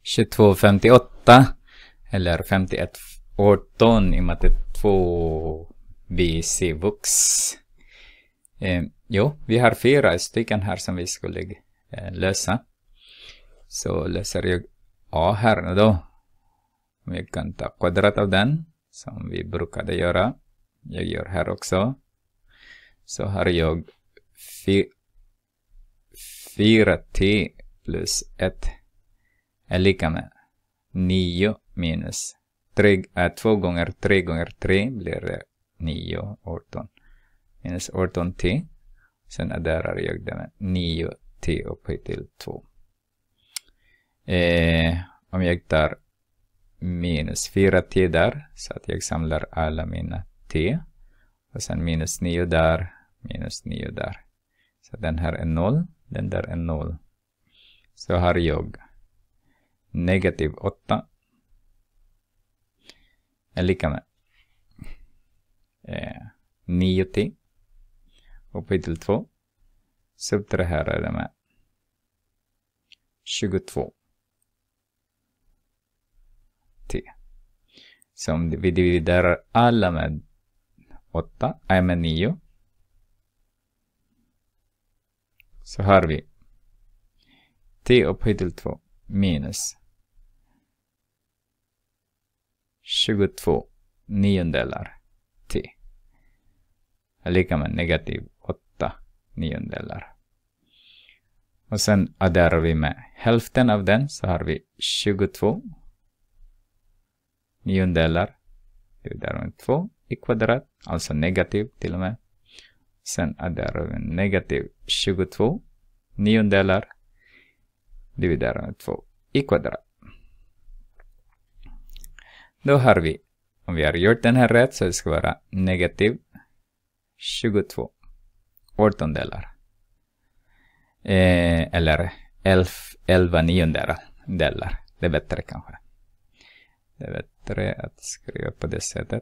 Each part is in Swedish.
2258 eller 5118 i matte 2 BC Vux. Jo, vi har 4 stycken här som vi skulle lösa. Så löser jag A här nu då. Om jag kan ta kvadrat av den som vi brukade göra. Jag gör här också. Så har jag 4t plus 1 är lika med 9 minus 2 gånger 3 gånger 3 blir det 9, 18. Minus 18t. Sen adderar jag det med 9t upphöjt till 2. Om jag tar minus 4t där, så att jag samlar alla mina t. Och sen minus 9 där, minus 9 där. Så den här är 0, den där är 0. Så har jag negativ 8 är lika med 9t upphöjt till 2. Subtraherar det med 22t. Så om vi dividerar alla med 8, med 9. Så har vi t upphöjt till 2 minus 22 niondelar t är lika med negativ 8 niondelar. Och sen adderar vi med hälften av den, så har vi 22 niondelar dividerar med 2 i kvadrat, alltså negativ till och med. Sen adderar vi negativ 22 niondelar dividerar med 2 i kvadrat. Då har vi, om vi har gjort den här rätt, så det ska vara negativ 22 åttondelar. Eller 11 niondelar. Det är bättre kanske. Det är bättre att skriva på det sättet.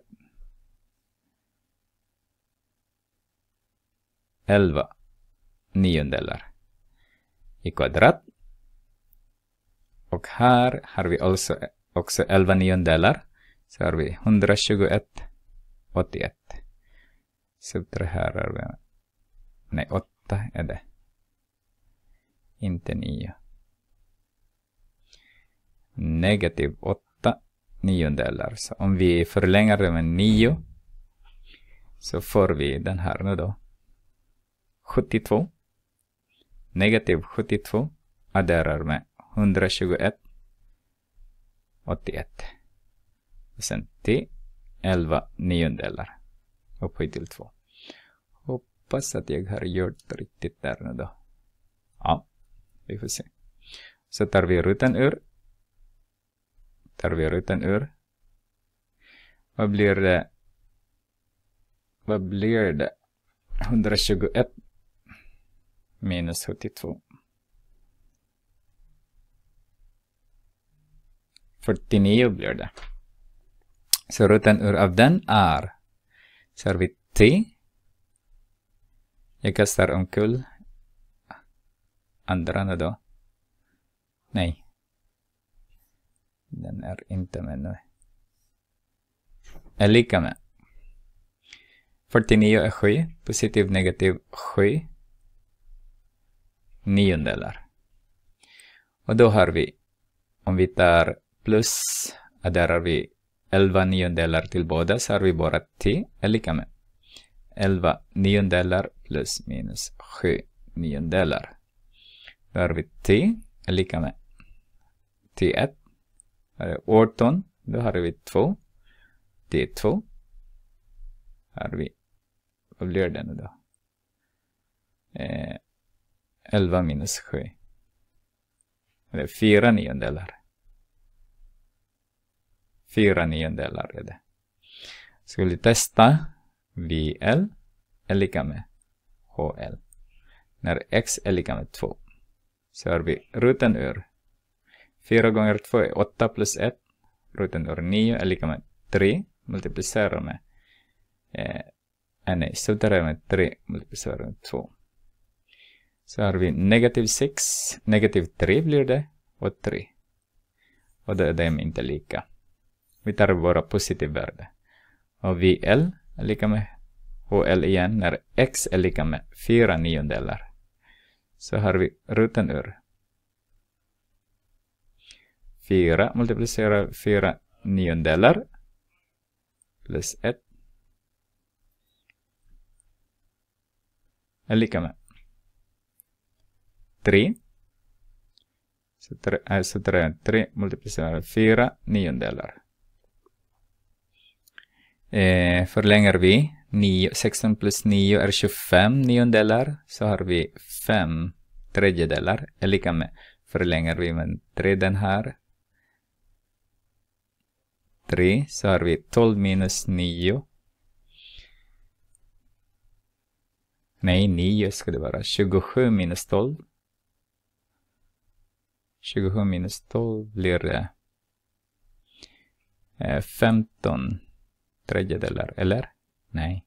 11 niondelar i kvadrat. Och här har vi också 11 niondelar. Så har vi 121, 81. Subtraherar vi. Nej, 8 är det. Inte 9. Negativ 8 niondelar. Så om vi förlänger det med 9. Så får vi den här nu då. 72. Negativ 72. Adderar med 121. 81. Och sen t 11 niondelar upphöjt till 2. Hoppas att jag har gjort riktigt där nu då. Ja, vi får se. Så tar vi rutan ur. Vad blir det? 121 minus 72. 49 blir det. Så rutan ur av den är. Så har vi t. Jag kastar omkull andra då. Nej. Den är inte med nu. Är lika med. 49 är 7. Positiv negativ 7. Niondelar. Och då har vi. Om vi tar plus. Adderar vi 11 niondelar till båda, så har vi bara t är lika med 11 niondelar plus minus 7 niondelar. Då har vi t är lika med t1. Här är 18. Då har vi 2. t2. Här har vi, vad blir det nu då? 11 minus 7. Det är 4 niondelar. 4 niondelar är det. Ska vi testa VL är lika med HL. När x är lika med 2. Så har vi rutan ur. 4 gånger 2 är 8 plus 1. Rutan ur 9 är lika med 3. Multiplicerar med. Nej, subtraherar med 3. Multiplicerar med 2. Så har vi negativ 6. Negativ 3 blir det. Och 3. Och då är de inte lika. Vi tar våra positivvärde. Och VL är lika med HL igen när X är lika med 4/9. Så har vi roten ur 4 multiplicerar 4/9 plus 1 är lika med 3. Så 3 multiplicerar 4/9. Förlänger vi 16 plus 9 är 25/9. Så har vi 5/3 är lika med, förlänger vi med 3 den här. 3, så har vi 12 minus 9. Nej, 9 ska det vara. 27 minus 12. 27 minus 12 blir det 15/3, eller? Nej.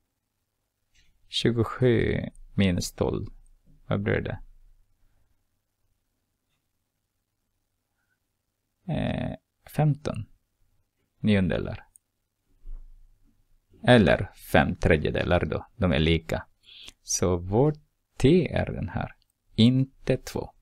27 minus 12. Vad blir det? 15/9. Eller 5/3 då. De är lika. Så vårt T är den här. Inte 2.